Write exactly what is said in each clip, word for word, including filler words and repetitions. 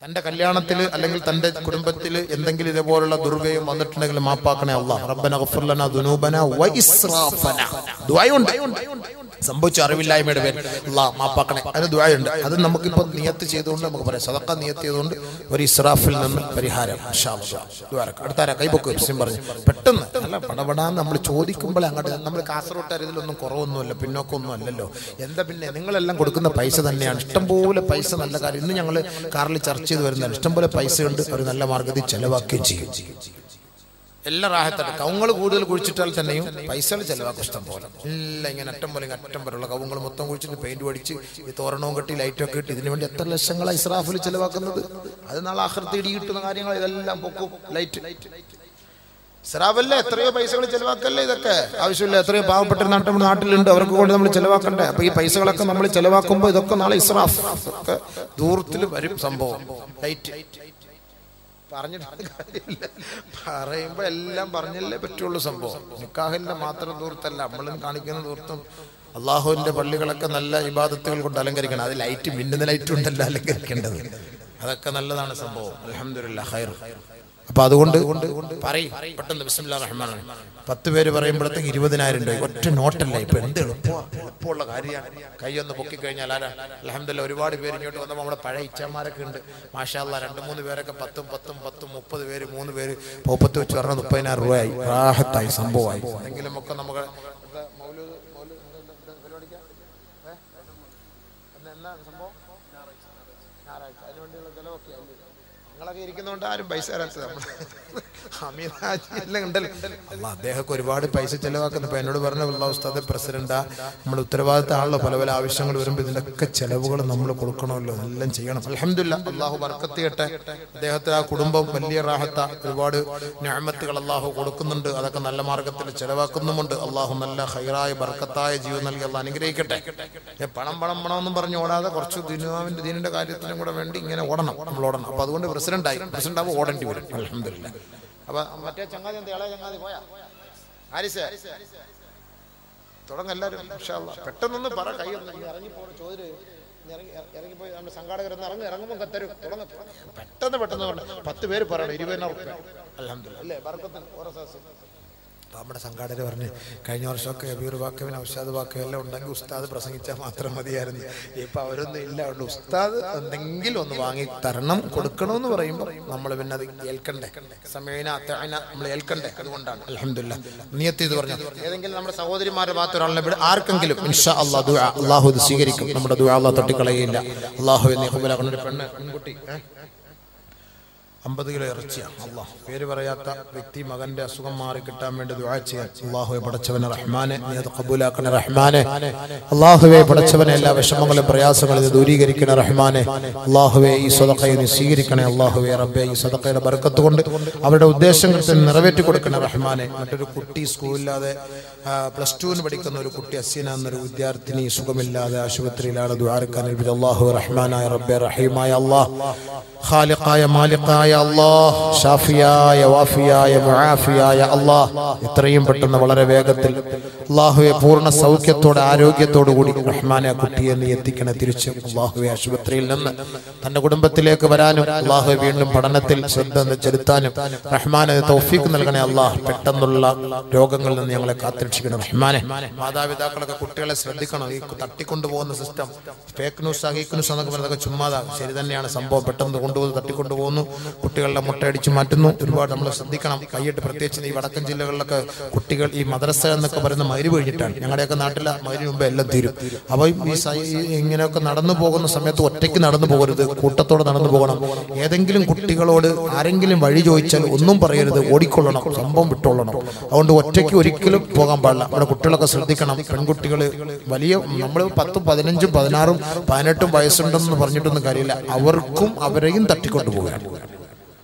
തന്റെ കല്യാണത്തിൽ അല്ലെങ്കിൽ തന്റെ കുടുംബത്തിൽ എന്തെങ്കിലും ഇതേപോലുള്ള ദുർഗയും വന്നിട്ടുണ്ടെങ്കിൽ മാപ്പാക്കണേ അല്ലാഹ്. റബ്ബന ഗഫിർ ലനാ ദുനൂബനാ വ ഇസ്റാഫനാ. ദുആയുണ്ട്. സംഭവിച്ച അറിവില്ലായ്മയുടെ പേരിൽ അല്ലാഹ് മാപ്പാക്കണേ, അതിന് ദുആയുണ്ട്. അത് നമുക്കിപ്പോൾ നിയത്ത് ചെയ്തുകൊണ്ട് നമുക്ക് പറയാം. സദഖ നിയത്ത് ചെയ്തുകൊണ്ട് ഒരു ഇസ്രാഫിൽ നിന്ന് പരിഹാരം ഇൻഷാ അല്ലാഹ്. ദുആ അടുത്താരാ കൈപൊക്ക് വിഷയം പറഞ്ഞു പെട്ടെന്ന് അല്ല പടപടാന്ന് നമ്മൾ ചോദിക്കുമ്പോൾ അങ്ങോട്ട് നമ്മൾ കാസർഗോട്ടുകാർ ഇതിലൊന്നും കുറവൊന്നുമില്ല, പിന്നോക്കമൊന്നും അല്ലല്ലോ. എന്താ പിന്നെ നിങ്ങളെല്ലാം കൊടുക്കുന്ന പൈസ തന്നെയാണ്. ഇഷ്ടംപോലെ പൈസ നല്ല കാര്യം. ഇന്ന് ഞങ്ങൾ കാറിൽ ചർച്ച ചെയ്ത് വരുന്നതാണ്. ഇഷ്ടംപോലെ പൈസ ഉണ്ട്, ഒരു നല്ല മാർഗത്തിൽ ചെലവാക്കുകയും ചെയ്യും. എല്ലാ റാഹത്താണ്. കവുങ്ങൾ കൂടുതൽ കുഴിച്ചിട്ടാൽ തന്നെയും പൈസകൾ ചെലവാക്കും ഇഷ്ടം പോലെ. എല്ലാം ഇങ്ങനെ അറ്റം പോലെ അറ്റം പോലുള്ള കവുങ്ങൾ മൊത്തം കുഴിച്ചിട്ട് പെയിന്റ് അടിച്ച് ഈ തോരണവും കെട്ടി ലൈറ്റൊക്കെ ഇട്ട് ഇതിനു വേണ്ടി എത്ര ലക്ഷങ്ങളാണ് ഇസ്രാഫിൽ ചെലവാക്കുന്നത്. അത് നാളെ ആഖിറത്തിൽ ഇടി കിട്ടുന്ന കാര്യങ്ങൾ ഇതെല്ലാം പൊക്കും. ലൈറ്റ് ഇസ്രാഫല്ലേ, എത്രയോ പൈസകൾ ചെലവാക്കല്ലേ. ഇതൊക്കെ ആവശ്യമില്ല. എത്രയോ പാവപ്പെട്ട നാട്ടിൽ നാട്ടിലുണ്ട്, അവർക്ക് കൊണ്ട് നമ്മൾ ചെലവാക്കണ്ടേ. അപ്പൊ ഈ പൈസകളൊക്കെ നമ്മൾ ചെലവാക്കുമ്പോൾ ഇതൊക്കെ നാളെ ഇസ്രാഫ് ഒക്കെ ദൂരത്തിൽ വരും സംഭവം. ലൈറ്റ് പറഞ്ഞിട്ട് കാര്യമില്ല, പറയുമ്പോ എല്ലാം പറഞ്ഞല്ലേ പറ്റുള്ളൂ. സംഭവം നിക്കാഹിന്റെ മാത്രം ദൂരത്തല്ല, നമ്മളും കാണിക്കുന്ന ദൂരത്തും അള്ളാഹുവിന്റെ പള്ളികളൊക്കെ നല്ല ഇബാദത്തുകൾ കൊണ്ട് അലങ്കരിക്കണം. അത് ലൈറ്റ് മിന്നുന്ന ലൈറ്റ് ഉണ്ടല്ലോ അലങ്കരിക്കേണ്ടത്. അതൊക്കെ നല്ലതാണ് സംഭവം. അൽഹംദുലില്ലാഹ് ഖൈർ. അപ്പൊ അതുകൊണ്ട് പറയും പെട്ടെന്ന് ബിസ്മില്ലാഹിർ റഹ്മാനിർ റഹീം. പത്ത് പേര് പറയുമ്പോഴത്തേക്ക് ഇരുപതിനായിരം രൂപ ഒറ്റ നോട്ടല്ല. ഇപ്പൊ എന്ത് എളുപ്പമാണ്, എളുപ്പമുള്ള കാര്യമാണ്. കൈയൊന്ന് പൊക്കി കഴിഞ്ഞാൽ ആരാ അൽഹംദുലില്ലാഹ് ഒരുപാട് പേര് ഇങ്ങോട്ട് വന്നപ്പോൾ നമ്മുടെ പഴയ ഇച്ചമാരൊക്കെ ഉണ്ട്. മാഷാ അല്ലാഹ് രണ്ട് മൂന്ന് പേരൊക്കെ പത്തും പത്തും പത്തും മുപ്പത് പേര് മൂന്ന് പേര് പോപ്പത്ത് വെച്ച് പറഞ്ഞാൽ മുപ്പതിനായിരം രൂപയായി. റാഹത്തായി സംഭവമായി. എന്തെങ്കിലും ഒക്കെ നമുക്ക് നിങ്ങളൊക്കെ ഇരിക്കുന്നതുകൊണ്ട് ആരും പൈസ തരാത്തത്. എല്ലാം ഉണ്ടല്ലോ. അല്ല അദ്ദേഹമൊക്കെ ഒരുപാട് പൈസ ചെലവാക്കുന്നു. ഇപ്പൊ എന്നോട് പറഞ്ഞ അല്ലാഹ് ഉസ്താദ് പ്രസിഡന്റാ, നമ്മൾ ഉത്തരവാദിത്തമാണല്ലോ. പല പല ആവശ്യങ്ങൾ വരുമ്പോൾ ഇതിലൊക്കെ ചെലവുകൾ നമ്മൾ കൊടുക്കണമല്ലോ, എല്ലാം ചെയ്യണം. അൽഹംദുലില്ലാഹ് അല്ലാഹു ബർക്കത്ത് ചെയ്യട്ടെ. അദ്ദേഹത്തിന് ആ കുടുംബം വലിയ റാഹത്ത, ഒരുപാട് നിഅമത്തുകൾ അല്ലാഹു കൊടുക്കുന്നുണ്ട്. അതൊക്കെ നല്ല മാർഗത്തിൽ ചെലവാക്കുന്നുമുണ്ട്. അല്ലാഹു നല്ല ഖൈറായ ബർക്കത്തായ ജീവൻ നൽകി അല്ലാഹ് അനുഗ്രഹിക്കട്ടെ. പണം പണം പണം എന്നും പറഞ്ഞ് ഓടാതെ കുറച്ച് ദിനുവിന്റെ ദീനിന്റെ കാര്യത്തിനും കൂടെ വേണ്ടി ഇങ്ങനെ ഓടണം, നമ്മൾ ഓടണം. അപ്പൊ അതുകൊണ്ട് പ്രസിഡന്റായി പ്രസിഡന്റ് ആവുമ്പോൾ ഓടേണ്ടി വരും. അൽഹംദുലില്ലാഹ്. അപ്പൊ മറ്റേ ചങ്ങാതി എന്താ ഇളയ ചങ്ങാതി പോയാ ആരിസ് തുടങ്ങെല്ലാരും ഇൻഷാ അല്ലാഹ്. പെട്ടെന്നൊന്ന് പറ, കൈ ഇറങ്ങിപ്പോ ചോദ്യം ഇറങ്ങി ഇറങ്ങിപ്പോയി നമ്മുടെ സംഘാടകർ ഇറങ്ങി ഇറങ്ങുമ്പോൾ കത്തരും തുടങ്ങ പെട്ടെന്ന് പെട്ടെന്ന് പറഞ്ഞു. പത്ത് പേര് പറയണം, ഇരുപതിനായിരം റുപ്യ. അൽഹംദുലില്ലാഹ് അല്ലേ ബർക്കത്ത് ഓരോ. നമ്മുടെ സംഘാടകർ പറഞ്ഞ് കഴിഞ്ഞ വർഷമൊക്കെ അബീർ വാക്കവിന് ഔഷാദ് വാക്കവും എല്ലാം ഉണ്ടെങ്കിൽ ഉസ്താദ് പ്രസംഗിച്ചാൽ മാത്രം മതിയായിരുന്നു. ഇപ്പൊ അവരൊന്നും ഇല്ല. അതുകൊണ്ട് ഉസ്താദ് എന്തെങ്കിലും ഒന്ന് വാങ്ങി തരണം, കൊടുക്കണമെന്ന് പറയുമ്പോൾ നമ്മൾ പിന്നെ അത് ഏൽക്കണ്ടേ. സമയന അത്തഅന നമ്മൾ ഏൽക്കണ്ടേ. അതുകൊണ്ടാണ് അൽഹംദുലില്ലാഹ് നിയത്ത് ചെയ്ത് പറഞ്ഞു. ഏതെങ്കിലും നമ്മുടെ സഹോദരിമാരുടെ ഭാഗത്ത് ഒരാളെ ആർക്കെങ്കിലും ഇൻഷാ അല്ലാഹ് ദുആ അല്ലാഹു ഇത് സ്വീകരിക്കും. നമ്മുടെ ദുആ അല്ലാഹു തട്ടിക്കളയില്ല. അല്ലാഹു എന്നെ ഖബൂലാക്കണം. ഒരു പെണ്ണ് പെൺകുട്ടി അമ്പത് കിലോ ഇറച്ചിയാണ്. അള്ളാഹ് പേര് പറയാത്ത വ്യക്തി മകന്റെ അസുഖം മാറി കിട്ടാൻ വേണ്ടി ദുആ ചെയ്യാൻ. അല്ലാഹുവേ പടച്ചവനെ റഹ്മാനെ നീ അത് ഖബൂലാക്കണേ റഹ്മാനെ. അല്ലാഹുവേ പടച്ചവനെ എല്ലാ വിഷമങ്ങളും പ്രയാസങ്ങളും ദൂരീകരിക്കണേ റഹ്മാനെ. അല്ലാഹുവേ ഈ സദഖയെ നീ സ്വീകരിക്കണേ. അല്ലാഹുവേ റബ്ബേ ഈ സദഖയുടെ ബർക്കത്ത് കൊണ്ട് അവരുടെ ഉദ്ദേശങ്ങൾ നിറവേറ്റി കൊടുക്കണേ റഹ്മാനെ. മറ്റൊരു കുട്ടി സ്കൂളില്ലാതെ പ്ലസ് ടുവിന് പഠിക്കുന്ന ഒരു കുട്ടി അസീന എന്നൊരു വിദ്യാർത്ഥിനി സുഖമില്ലാതെ ആശുപത്രിയിലാണ്. ദുആർക്കാൻ അല്ലാഹു റഹ്മാനായ റബ്ബേ റഹീമായ അല്ലാഹ് ഖാലിഖായ മാലിഖായ അല്ലാഹ് ഷാഫിയായ വാഫിയായ മുആഫിയായ അല്ലാഹ് എത്രയും പെട്ടെന്ന് വളരെ വേഗത്തിൽ അല്ലാഹുവേ പൂർണ്ണ സൗഖ്യത്തോടെ ആരോഗ്യത്തോടു കൂടി റഹ്മാനെ ആ കുട്ടിയെ നീ എത്തിക്കണേ. തിരിച്ച് അല്ലാഹുവേ ആശുപത്രിയിൽ നിന്ന് തന്റെ കുടുംബത്തിലേക്ക് വരാനും അല്ലാഹുവേ വീണ്ടും പഠനത്തിൽ ശ്രദ്ധ ചെലുത്താനും റഹ്മാനെ തൗഫീഖ് നൽകണേ. അല്ലാഹ് പെട്ടെന്നുള്ള രോഗങ്ങളിൽ നിന്ന് ഞങ്ങളെ കാത്തുരക്ഷിക്കണം റഹ്മാനെ. മാതാപിതാക്കളൊക്കെ കുട്ടികളെ ശ്രദ്ധിക്കണം. ഈ തട്ടിക്കൊണ്ടുപോകുന്ന സിസ്റ്റം ഫേക്ക് ന്യൂസ് ഹീക്ക് ന്യൂസ് എന്നൊക്കെ പറയുന്നതൊക്കെ ചുമ്മാതാണ്. ശരി തന്നെയാണ് സംഭവം. പെട്ടെന്ന് കൊണ്ടുപോകുന്നു, തട്ടിക്കൊണ്ടുപോകുന്നു, കുട്ടികളുടെ മുട്ടയടിച്ച് മാറ്റുന്നു. ഒരുപാട് നമ്മൾ ശ്രദ്ധിക്കണം. കൈയിട്ട് പ്രത്യേകിച്ച് ഈ വടക്കൻ ജില്ലകളിലൊക്കെ കുട്ടികൾ ഈ മദ്രസ എന്നൊക്കെ പറയുന്ന മഗ്‌രിബ് കഴിഞ്ഞിട്ടാണ്. ഞങ്ങളുടെയൊക്കെ നാട്ടിലെ മഗ്‌രിബ് മുമ്പ് എല്ലാം തീരും. അപ്പോൾ ഈ ഇങ്ങനെയൊക്കെ നടന്നു പോകുന്ന സമയത്ത് ഒറ്റയ്ക്ക് നടന്നു പോകരുത്, കൂട്ടത്തോടെ നടന്നു പോകണം. ഏതെങ്കിലും കുട്ടികളോട് ആരെങ്കിലും വഴി ചോദിച്ചാൽ ഒന്നും പറയരുത്, ഓടിക്കൊള്ളണം, സംഭവം വിട്ടോളണം. അതുകൊണ്ട് ഒറ്റയ്ക്ക് ഒരിക്കലും പോകാൻ പാടില്ല. നമ്മുടെ കുട്ടികളൊക്കെ ശ്രദ്ധിക്കണം. പെൺകുട്ടികൾ വലിയ നമ്മൾ പത്തും പതിനഞ്ചും പതിനാറും പതിനെട്ടും വയസ്സുണ്ടെന്ന് പറഞ്ഞിട്ടൊന്നും കാര്യമില്ല. അവർക്കും അവരെയും തട്ടിക്കൊണ്ടു പോകാൻ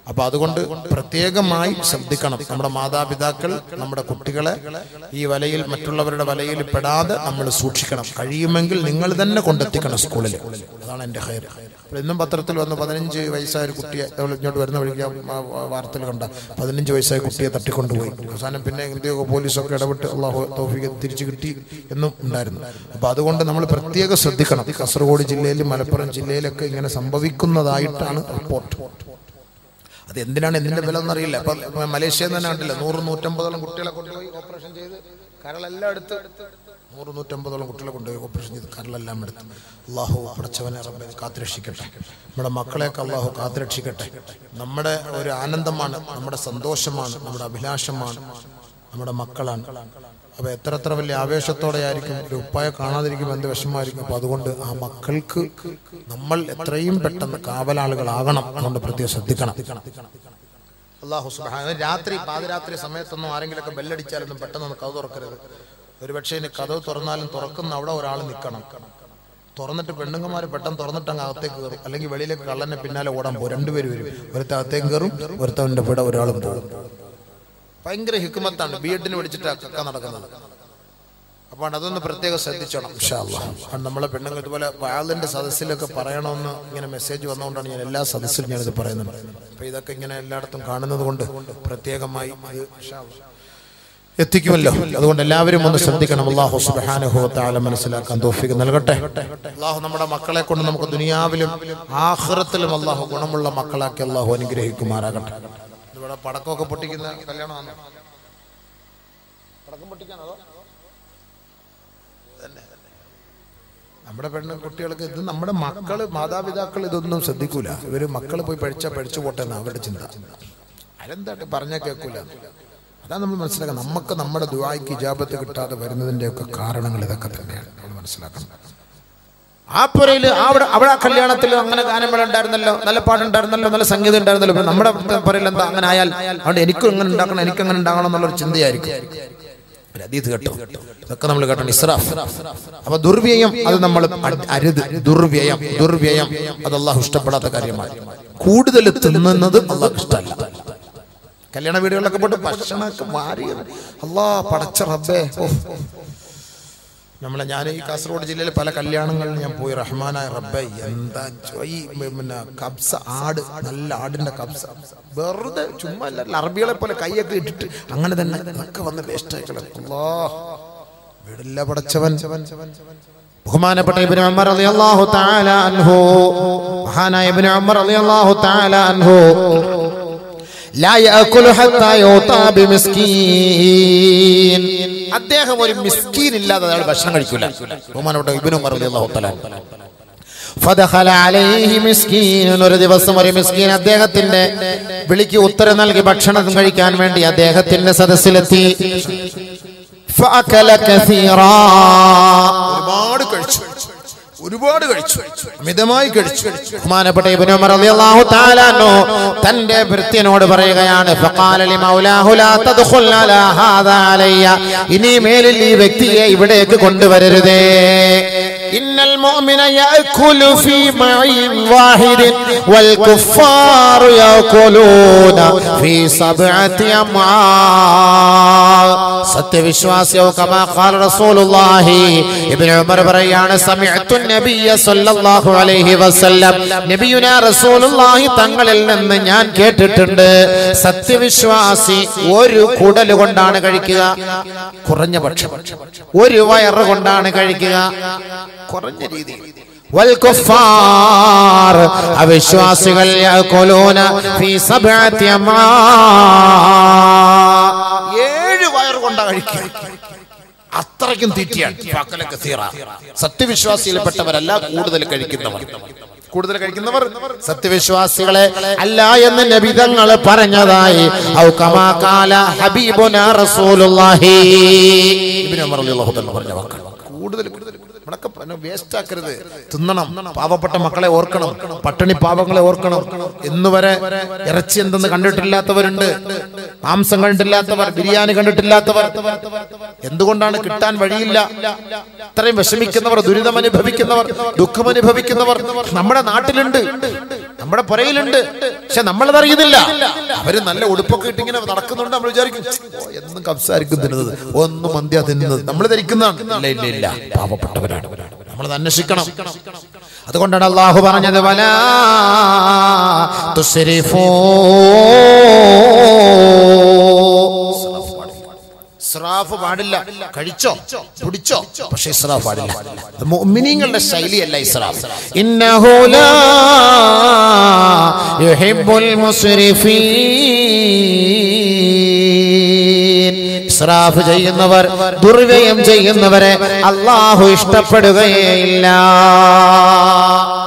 അപ്പൊ അതുകൊണ്ട് പ്രത്യേകമായി ശ്രദ്ധിക്കണം. നമ്മുടെ മാതാപിതാക്കൾ നമ്മുടെ കുട്ടികളെ ഈ വലയിൽ, മറ്റുള്ളവരുടെ വലയിൽ പെടാതെ നമ്മൾ സൂക്ഷിക്കണം. കഴിയുമെങ്കിൽ നിങ്ങൾ തന്നെ കൊണ്ടെത്തിക്കണം സ്കൂളിൽ. അതാണ് എൻ്റെ ഹൈർ. ഇന്നും പത്രത്തിൽ വന്ന് പതിനഞ്ച് വയസ്സായ ഒരു കുട്ടിയെ ഇങ്ങോട്ട് വരുന്ന വഴിക്ക് വാർത്തകൾ കണ്ട പതിനഞ്ച് വയസ്സായ കുട്ടിയെ തട്ടിക്കൊണ്ടുപോയി. അവസാനം പിന്നെ എന്തെയൊക്കെ പോലീസൊക്കെ ഇടപെട്ട് അള്ളാഹു തൗഫീഖ് തിരിച്ചു കിട്ടി എന്നും ഉണ്ടായിരുന്നു. അപ്പൊ അതുകൊണ്ട് നമ്മൾ പ്രത്യേകം ശ്രദ്ധിക്കണം. കാസർഗോഡ് ജില്ലയിലും മലപ്പുറം ജില്ലയിലൊക്കെ ഇങ്ങനെ സംഭവിക്കുന്നതായിട്ടാണ് റിപ്പോർട്ട്. അത് എന്തിനാണ്, എന്തിന്റെ വില എന്നറിയില്ല. അപ്പൊ മലേഷ്യ തന്നെ കണ്ടില്ല, നൂറ് നൂറ്റമ്പതോളം കുട്ടികളെ കൊണ്ടുപോയി ഓപ്പറേഷൻ ചെയ്ത് കരളെല്ലാം എടുത്ത്, നൂറ് നൂറ്റമ്പതോളം കുട്ടികളെ കൊണ്ടുപോയി ഓപ്പറേഷൻ ചെയ്ത് കരളെല്ലാം എടുത്ത്. അള്ളാഹു പടച്ചവനെ റബ്ബേ കാത്തുരക്ഷിക്കട്ടെ. നമ്മുടെ മക്കളെയൊക്കെ അള്ളാഹു കാത്തുരക്ഷിക്കട്ടെ. നമ്മുടെ ഒരു ആനന്ദമാണ്, നമ്മുടെ സന്തോഷമാണ്, നമ്മുടെ അഭിലാഷമാണ് നമ്മുടെ മക്കളാണ്. അപ്പൊ എത്ര എത്ര വലിയ ആവേശത്തോടെ ആയിരിക്കും, ഒരു ഉപ്പായെ കാണാതിരിക്കുമ്പോൾ എന്ത് വിഷമമായിരിക്കും. അപ്പൊ അതുകൊണ്ട് ആ മക്കൾക്ക് നമ്മൾ എത്രയും പെട്ടെന്ന് കാവലാളുകളാകണം. അതുകൊണ്ട് പ്രത്യേകം ശ്രദ്ധിക്കണം. അല്ലാഹു സുബ്ഹാനഹു രാത്രി പാതിരാത്രി സമയത്തൊന്നും ആരെങ്കിലൊക്കെ ബെല്ലടിച്ചാലൊന്നും പെട്ടെന്നൊന്നും കഥ തുറക്കരുത്. ഒരു പക്ഷേ ഇനി കഥ തുറന്നാലും തുറക്കുന്ന അവിടെ ഒരാൾ നിൽക്കണം. തുറന്നിട്ട് പെണ്ണുങ്ങന്മാർ പെട്ടെന്ന് തുറന്നിട്ട് അങ്ങ് അകത്തേക്ക് കയറും, അല്ലെങ്കിൽ വെളിയിലേക്ക് കള്ളനെ പിന്നാലെ ഓടാൻ പോകും. രണ്ടുപേരും വരും, ഒരുത്ത അകത്തേക്ക് കയറും, ഒരുത്തവന്റെ ഇവിടെ ഒരാളും പോകും. ഭയങ്കര ഹിക്മത്താണ് ബി എഡിന് പഠിച്ചിട്ട് ഒക്കെ നടക്കുന്നത്. അപ്പോൾ അതൊന്ന് പ്രത്യേകം ശ്രദ്ധിച്ചോണം ഇൻഷാ അല്ലാഹ്. നമ്മളെ പെണ്ണുങ്ങൾ ഇതുപോലെ വാളിന്റെ സദസ്സിലൊക്കെ പറയണമെന്ന് ഇങ്ങനെ മെസ്സേജ് വന്നുകൊണ്ടാണ് ഞാൻ എല്ലാ സദസ്സിലും ഞാനിത് പറയുന്നത്. അപ്പൊ ഇതൊക്കെ ഇങ്ങനെ എല്ലായിടത്തും കാണുന്നത് കൊണ്ട് പ്രത്യേകമായി എത്തിക്കുമല്ലോ. അതുകൊണ്ട് എല്ലാവരും ഒന്ന് ശ്രദ്ധിക്കണം. അല്ലാഹു സുബ്ഹാനഹു വ തആല മനസ്സിലാക്കാൻ തൗഫീഖ് നൽകട്ടെ. അല്ലാഹു നമ്മുടെ മക്കളെ കൊണ്ട് നമുക്ക് ദുനിയാവിലും ആഖിറത്തിലും അല്ലാഹു ഗുണമുള്ള മക്കളാക്കി അല്ലാഹു അനുഗ്രഹിക്കുമാറാകട്ടെ. ഇവിടെ പടക്കമൊക്കെ പൊട്ടിക്കുന്ന കല്യാണമാണ്. പടക്കം പൊട്ടിക്കാനോ? നമ്മുടെ പെണ്ണ് കുട്ടികൾക്ക് ഇത് നമ്മുടെ മക്കള്, മാതാപിതാക്കൾ ഇതൊന്നും ശ്രദ്ധിക്കൂല. ഇവര് മക്കള് പോയി പഠിച്ചാൽ പഠിച്ചു പോട്ടെ എന്നാണ് അവരുടെ ചിന്ത. അതെന്താട്ട് പറഞ്ഞാൽ കേൾക്കൂല. അതാണ് നമ്മൾ മനസ്സിലാക്കുക. നമുക്ക് നമ്മുടെ ദുആയ്ക്ക് ഇജാബത്ത് കിട്ടാതെ വരുന്നതിന്റെ ഒക്കെ കാരണങ്ങൾ ഇതൊക്കെ തന്നെയാണ് നമ്മൾ മനസ്സിലാക്കണം. ആ പുരയില് അവിടെ അവിടെ ആ കല്യാണത്തിൽ അങ്ങനെ ഗാനമേള ഉണ്ടായിരുന്നല്ലോ, നല്ല പാട്ടുണ്ടായിരുന്നല്ലോ, നല്ല സംഗീതം ഉണ്ടായിരുന്നല്ലോ. നമ്മുടെ പുരയിൽ എന്താ അങ്ങനെ ആയാൽ അതുകൊണ്ട് എനിക്കും എങ്ങനെ ഉണ്ടാക്കണം, എനിക്കങ്ങനെ ഉണ്ടാകണം എന്നുള്ളൊരു ചിന്തയായിരിക്കും. ഹദീസ് കേട്ടോ, ഇതൊക്കെ നമ്മൾ കേട്ടോ. ഇസ്രാഫ്, അപ്പൊ ദുർവ്യയം അത് നമ്മൾ അരുത്. ദുർവ്യയം ദുർവ്യയം അത് അല്ലാഹു ഇഷ്ടപ്പെടാത്ത കാര്യമാണ്. കൂടുതൽ തിന്നുന്നത് അല്ലാഹു ഇഷ്ടമല്ല. കല്യാണ വീടുകളിലൊക്കെ പോയിട്ട് ഭക്ഷണമൊക്കെ മാറി അല്ലാ പടച്ച റബ്ബേ. നമ്മളെ ഞാൻ ഈ കാസർഗോഡ് ജില്ലയിൽ പല കല്യാണങ്ങളിൽ ഞാൻ പോയി. റഹ്മാനായ റബ്ബേ, എന്താ ഈ പിന്നെ കബ്സ, ആട്, നല്ല ആടിന്റെ കബ്സ, വെറുതെ ചുമ്മാ അല്ല, അറബികളെ പോലെ കൈയൊക്കെ ഇട്ടിട്ട് അങ്ങനെ തന്നെ ഒക്കെ വന്ന് വേസ്റ്റ് ആയിക്കളെ. അല്ലാഹ് വീടില്ല പടച്ചവൻ. ബഹുമാനപ്പെട്ട ഇബ്നു ഉമ്മർ റളിയല്ലാഹു തആല അൻഹു, മഹാനായ ഇബ്നു ഉമ്മർ റളിയല്ലാഹു തആല അൻഹു ലാ യഅകുലു ഹത്താ യുതാ ബിമിസ്കീൻ. അദ്ദേഹം ഒരു മിസ്കീൻ ഇല്ലാതെ അയാൾ ഭക്ഷണം കഴിക്കൂല. ബഹുമാനപ്പെട്ട ഇബ്നു ഉമ്മർ റളിയല്ലാഹു തആല ഫദഖല അലൈഹി മിസ്കീൻ. ഒരു ദിവസം ഒരു മിസ്കീൻ അദ്ദേഹത്തിന്റെ വിളിക്ക് ഉത്തരം നൽകി ഭക്ഷണം കഴിക്കാൻ വേണ്ടി അദ്ദേഹത്തിന്റെ സദസ്സിലെത്തി. ഫഅകല കസീറാ. ഒരുപാട് കഴിച്ചു, ഒരുപാട് കഴിച്ചു, മിതമായി കഴിച്ചു. ബഹുമാനപ്പെട്ട ഇബ്നു ഉമർ റളിയല്ലാഹു തആല അൻഹു തന്റെ ഭൃത്യനോട് പറയുകയാണ്, ഫഖാല ലി മൗലാഹു ലാ തദ്ഖുൽ അലാ ഹാദാ അലയ്യ. ഇനി മേലിൽ ഈ വ്യക്തിയെ ഇവിടേക്ക് കൊണ്ടുവരരുതേ. ഇന്നൽ മുഅ്മിന യഅകുലു ഫീ മഇൻ വാഹിദിൻ വൽ കുഫാറു യഅകുലൂന ഫീ സബ്അതി അമാ. സത്യവിശ്വാസിയോ കമാ ഖാല റസൂലുള്ളാഹി. ഇബ്നു ഉമർ പറയാണ്, സമിഅതു നബിയ സല്ലല്ലാഹു അലൈഹി വസല്ലം, നബിയുനാ റസൂലുള്ളാഹി തങ്ങളിൽ നിന്ന് ഞാൻ കേട്ടിട്ടുണ്ട്, സത്യവിശ്വാസി ഒരു കുടൽ കൊണ്ടാണ് കഴിക്കുക, കുറഞ്ഞ പക്ഷം ഒരു വയറ് കൊണ്ടാണ് കഴിക്കുക, കുറഞ്ഞ രീതിയിൽ. വൽ കുഫാർ, അവിശ്വാസികൾ യഅകുലൂന ഫീ സബ്അതി അമാ, ഏഴ് വയറ് കൊണ്ടാണ് കഴിക്കുക. അത്രയ്ക്കും തീറ്റിയാണ്. സത്യവിശ്വാസിയിൽപ്പെട്ടവരല്ല കൂടുതൽ കഴിക്കുന്നവർ. കൂടുതൽ കഴിക്കുന്നവർ സത്യവിശ്വാസികളെ അല്ല എന്ന് നബി തങ്ങൾ പറഞ്ഞതായി ഔ കമാ ഖാല ഹബീബുനാ റസൂലുള്ളാഹി. ഇബ്നു ഉമർ റളിയല്ലാഹു തആല പറഞ്ഞ വാക്കാണ്. കൂടുതൽ വേസ്റ്റ് ആക്കരുത്, തിന്നണം. പാവപ്പെട്ട മക്കളെ ഓർക്കണം, പട്ടിണി പാവങ്ങളെ ഓർക്കണം. ഇന്നുവരെ ഇറച്ചി എന്തെന്ന് കണ്ടിട്ടില്ലാത്തവരുണ്ട്, മാംസം കണ്ടിട്ടില്ലാത്തവർ, ബിരിയാണി കണ്ടിട്ടില്ലാത്തവർ. എന്തുകൊണ്ടാണ്? കിട്ടാൻ വഴിയില്ല. ഇത്രയും വിഷമിക്കുന്നവർ, ദുരിതം അനുഭവിക്കുന്നവർ, ദുഃഖം അനുഭവിക്കുന്നവർ നമ്മുടെ നാട്ടിലുണ്ട്. നമ്മുടെ നമ്മുടെ പുറയിലുണ്ട്, പക്ഷെ നമ്മളത് അറിയുന്നില്ല. അവര് നല്ല ഉടുപ്പൊക്കെ ഇട്ട് ഇങ്ങനെ നടക്കുന്നുണ്ട്, നമ്മൾ വിചാരിക്കും എന്നും കബ്സായിരിക്കും തിന്നുന്നത്, ഒന്നും മന്തിയാ തിന്നുന്നത്, നമ്മൾ ധരിക്കുന്നതാണ്. ഇല്ല ഇല്ല ഇല്ല, പാവപ്പെട്ടവരാണ്, നമ്മളത് അന്വേഷിക്കണം. അതുകൊണ്ടാണ് അള്ളാഹു പറഞ്ഞത് വലാ തുസ്രിഫൂ, ഇസ്രാഫ് പാടില്ല. കഴിച്ചോ കുടിച്ചോ, പക്ഷേ ഇസ്രാഫ് പാടില്ല. മുഅ്മിനീങ്ങളുടെ ശൈലിയല്ല ഇസ്രാഫ്. ഇന്നഹു ലാ യുഹിബ്ബുൽ മുസ്രിഫീൻ, ഇസ്രാഫ് ചെയ്യുന്നവർ, ദുർവ്യയം ചെയ്യുന്നവരെ അല്ലാഹു ഇഷ്ടപ്പെടുകയില്ല.